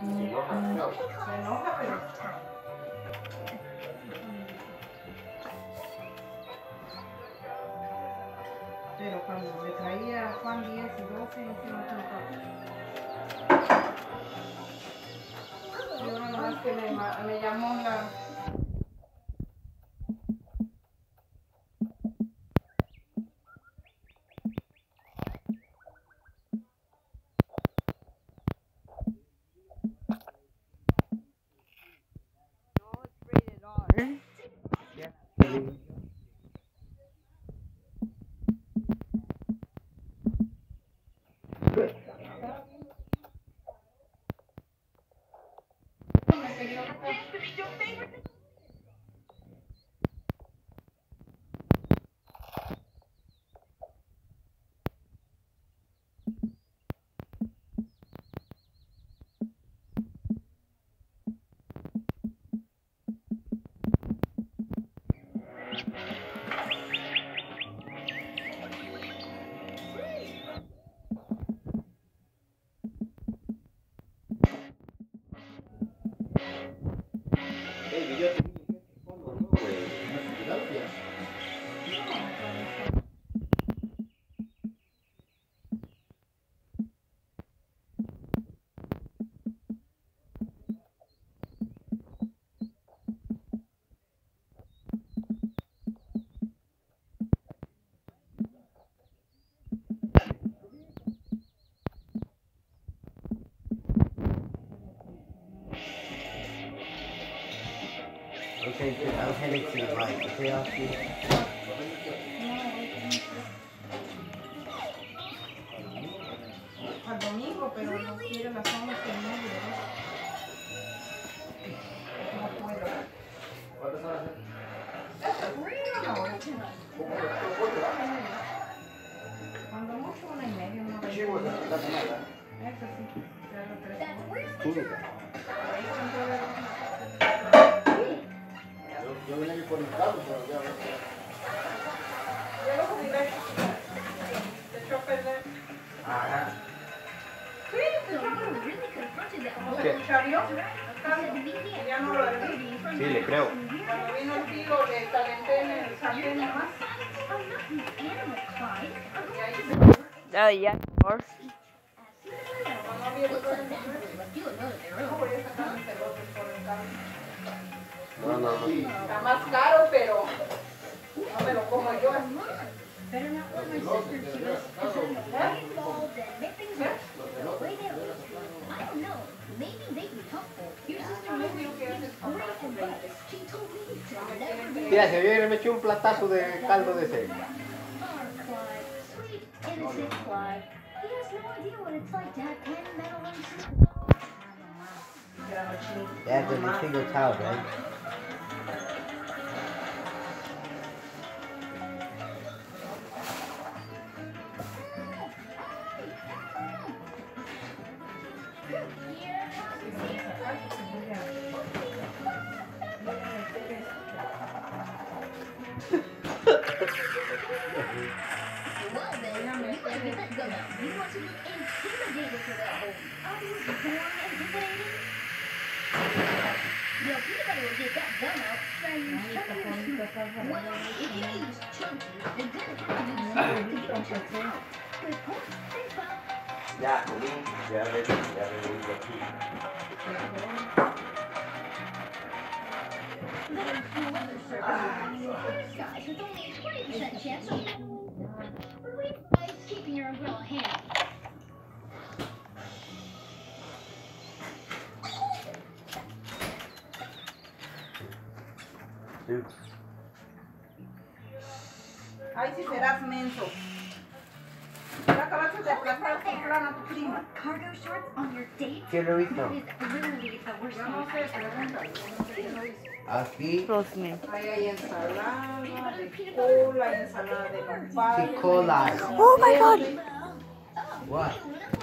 Se enoja, pero cuando le traía a Juan 10 y 12, ese no contaba. Yo nada más que me llamó la... Okay, good. I'm heading to the right. Okay, I'll see you. Al domingo, pero no quiere las 11:30. No puedo. ¿Cuántas horas? Una hora. Cuando mucho, 1:30, una hora. Chivo, la semana. Eso sí, ya lo tres. Pública. Ahí siempre veo. Yo vine aquí por el carro, pero ya ves. Yo lo jubilé. Se echó a perder. Ajá. Sí, se echó a perder. Como se cuchareó, ya no lo herví. Sí, le creo. Cuando vino el tío, le calenté en el sartén nomás. Y ahí Ya, por como no había lugar en el refri, no voy a sacar mis elotes por el carro. No. Está más caro, pero no me lo como yo. Mira, se viene, me echó un platazo de caldo de cerdo. That's when the single child, right? Ya, keeping your umbrella handy. Ay, si serás menso. Ya acabaste de aplastar con plana a tu prima. Cargo shorts on your date? ¿Quién lo hizo? That is literally the worst Yo no thing. sé, pregúntale. Yo no sé quién lo hizo. Aquí, Ahí hay ensalada de cola, ensalada de nopal. Chicola. Oh my God. What?